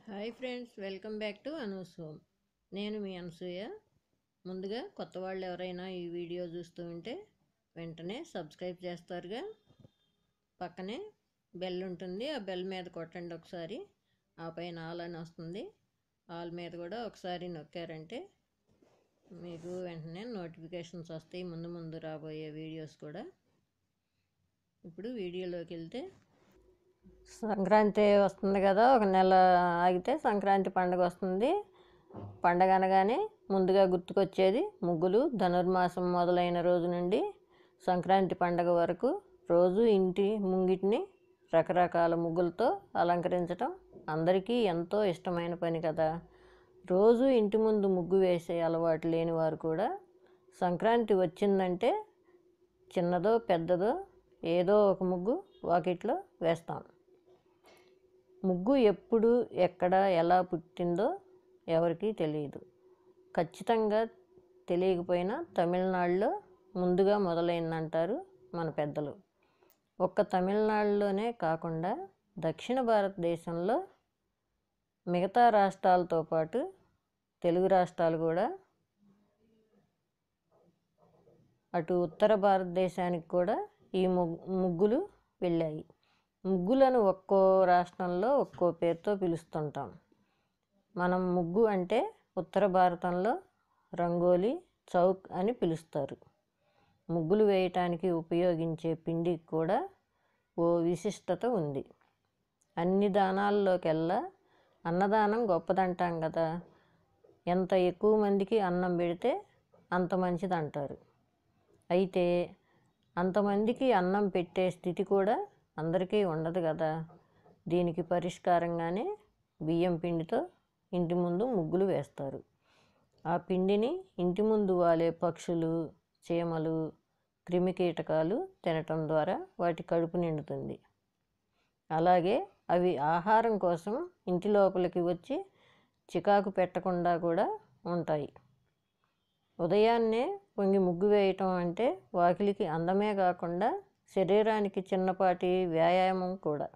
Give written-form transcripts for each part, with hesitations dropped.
Hi friends, welcome back to Anu's home. నేను మీ అనసూయ. ముందుగా కొత్త వాళ్ళు ఎవరైనా ఈ వీడియో చూస్తూ ఉంటే వెంటనే సబ్స్క్రైబ్ చేస్తారుగా. పక్కనే బెల్ ఉంటుంది, ఆ బెల్ మీద కొట్టండి ఒకసారి. ఆ పైన ఆల్ అని వస్తుంది. ఆల్ మీద కూడా ఒకసారి నొక్కారంటే మీకు వెంటనే నోటిఫికేషన్స్ వస్తాయి, ముందు ముందు రాబోయే వీడియోస్ కూడా. ఇప్పుడు వీడియోలోకి వెళ్తే, సంక్రాంతి వస్తుంది కదా, ఒక నెల ఆగితే సంక్రాంతి పండుగ వస్తుంది. పండగ అనగానే ముందుగా గుర్తుకొచ్చేది ముగ్గులు. ధనుర్మాసం మొదలైన రోజు నుండి సంక్రాంతి పండగ వరకు రోజు ఇంటి ముంగిటిని రకరకాల ముగ్గులతో అలంకరించటం అందరికీ ఎంతో ఇష్టమైన పని కదా. రోజు ఇంటి ముందు ముగ్గు వేసే అలవాటు లేని వారు కూడా సంక్రాంతి వచ్చిందంటే చిన్నదో పెద్దదో ఏదో ఒక ముగ్గు వాకిట్లో వేస్తాం. ముగ్గు ఎప్పుడు ఎక్కడ ఎలా పుట్టిందో ఎవరికీ తెలియదు. ఖచ్చితంగా తెలియకపోయినా తమిళనాడులో ముందుగా మొదలైందంటారు మన పెద్దలు. ఒక్క తమిళనాడులోనే కాకుండా దక్షిణ భారతదేశంలో మిగతా రాష్ట్రాలతో పాటు తెలుగు రాష్ట్రాలు కూడా, అటు ఉత్తర భారతదేశానికి కూడా ఈ ముగ్గులు వెళ్ళాయి. ముగ్గులను ఒక్కో రాష్ట్రంలో ఒక్కో పేరుతో పిలుస్తుంటాం. మనం ముగ్గు అంటే ఉత్తర భారతంలో రంగోలి, చౌక్ అని పిలుస్తారు. ముగ్గులు వేయటానికి ఉపయోగించే పిండికి కూడా ఓ విశిష్టత ఉంది. అన్ని దానాల్లోకెల్లా అన్నదానం గొప్పదంటాం కదా. ఎంత ఎక్కువ మందికి అన్నం పెడితే అంత మంచిదంటారు. అయితే అంతమందికి అన్నం పెట్టే స్థితి కూడా అందరికీ ఉండదు కదా. దీనికి పరిష్కారంగానే బియ్యం పిండితో ఇంటి ముందు ముగ్గులు వేస్తారు. ఆ పిండిని ఇంటి ముందు వాలే పక్షులు, చీమలు, క్రిమికీటకాలు తినటం ద్వారా వాటి కడుపు నిండుతుంది. అలాగే అవి ఆహారం కోసం ఇంటి లోపలికి వచ్చి చికాకు పెట్టకుండా కూడా ఉంటాయి. ఉదయాన్నే పొంగి ముగ్గు వేయటం అంటే వాకిలికి అందమే కాకుండా శరీరానికి చిన్నపాటి వ్యాయామం కూడా.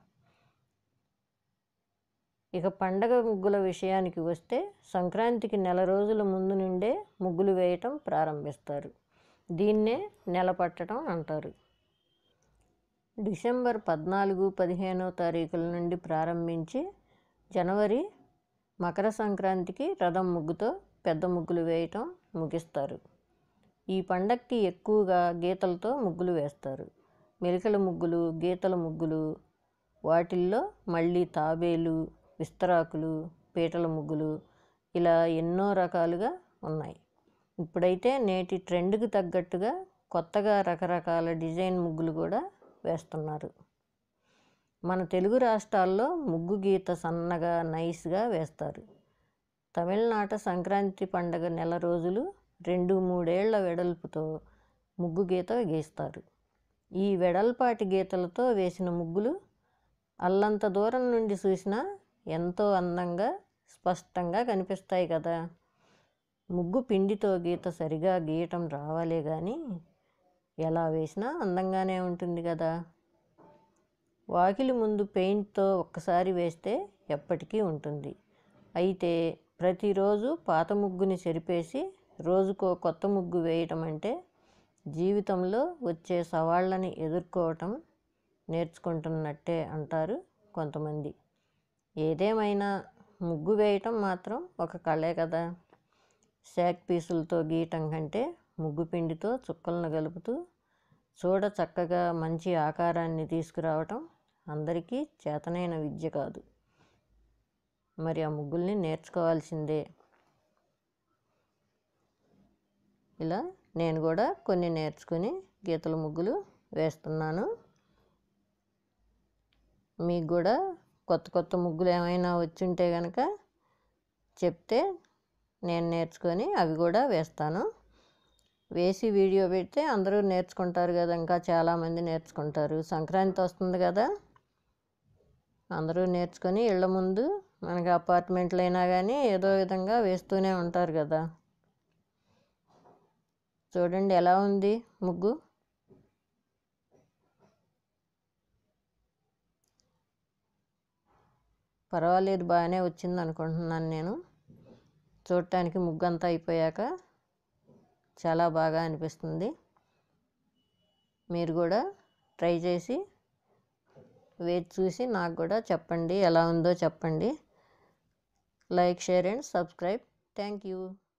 ఇక పండగ ముగ్గుల విషయానికి వస్తే సంక్రాంతికి నెల రోజుల ముందు నుండే ముగ్గులు వేయటం ప్రారంభిస్తారు. దీన్నే నెల పట్టడం అంటారు. డిసెంబర్ 14-15 తారీఖుల నుండి ప్రారంభించి జనవరి మకర సంక్రాంతికి రథం ముగ్గుతో పెద్ద ముగ్గులు వేయటం ముగిస్తారు. ఈ పండక్కి ఎక్కువగా గీతలతో ముగ్గులు వేస్తారు. మెలికల ముగ్గులు, గీతల ముగ్గులు, వాటిల్లో మళ్ళీ తాబేలు, విస్తరాకులు, పీటల ముగ్గులు, ఇలా ఎన్నో రకాలుగా ఉన్నాయి. ఇప్పుడైతే నేటి ట్రెండ్కి తగ్గట్టుగా కొత్తగా రకరకాల డిజైన్ ముగ్గులు కూడా వేస్తున్నారు. మన తెలుగు రాష్ట్రాల్లో ముగ్గు గీత సన్నగా నైస్గా వేస్తారు. తమిళనాట సంక్రాంతి పండగ నెల రోజులు 2-3 ఏళ్ల వెడల్పుతో ముగ్గు గీత గీస్తారు. ఈ వెడల్పాటి గీతలతో వేసిన ముగ్గులు అల్లంత దూరం నుండి చూసినా ఎంతో అందంగా స్పష్టంగా కనిపిస్తాయి కదా. ముగ్గు పిండితో గీత సరిగా గీయటం రావాలే కానీ ఎలా వేసినా అందంగానే ఉంటుంది కదా. వాకిలి ముందు పెయింట్తో ఒక్కసారి వేస్తే ఎప్పటికీ ఉంటుంది. అయితే ప్రతిరోజు పాత ముగ్గుని చెరిపేసి రోజుకో కొత్త ముగ్గు వేయటం అంటే జీవితంలో వచ్చే సవాళ్ళని ఎదుర్కోవటం నేర్చుకుంటున్నట్టే అంటారు కొంతమంది. ఏదేమైనా ముగ్గు వేయటం మాత్రం ఒక కళే కదా. శాక్ పీసులతో గీయటం కంటే ముగ్గు పిండితో చుక్కలను కలుపుతూ చూడ చక్కగా మంచి ఆకారాన్ని తీసుకురావటం అందరికీ చేతనైన విద్య కాదు. మరి ఆ ముగ్గుల్ని నేర్చుకోవాల్సిందే. ఇలా నేను కూడా కొన్ని నేర్చుకుని గీతల ముగ్గులు వేస్తున్నాను. మీకు కూడా కొత్త కొత్త ముగ్గులు ఏమైనా వచ్చుంటే కనుక చెప్తే నేను నేర్చుకొని అవి కూడా వేస్తాను. వేసి వీడియో పెడితే అందరూ నేర్చుకుంటారు కదా. ఇంకా చాలామంది నేర్చుకుంటారు. సంక్రాంతి వస్తుంది కదా, అందరూ నేర్చుకొని ఇళ్ళ ముందు మనకి అపార్ట్మెంట్లు అయినా కానీ ఏదో విధంగా వేస్తూనే ఉంటారు కదా. చూడండి ఎలా ఉంది ముగ్గు. పర్వాలేదు, బాగానే వచ్చింది అనుకుంటున్నాను నేను. చూడటానికి ముగ్గంతా అయిపోయాక చాలా బాగా అనిపిస్తుంది. మీరు కూడా ట్రై చేసి వేసి చూసి నాకు కూడా చెప్పండి, ఎలా ఉందో చెప్పండి. Like, share and subscribe. Thank you.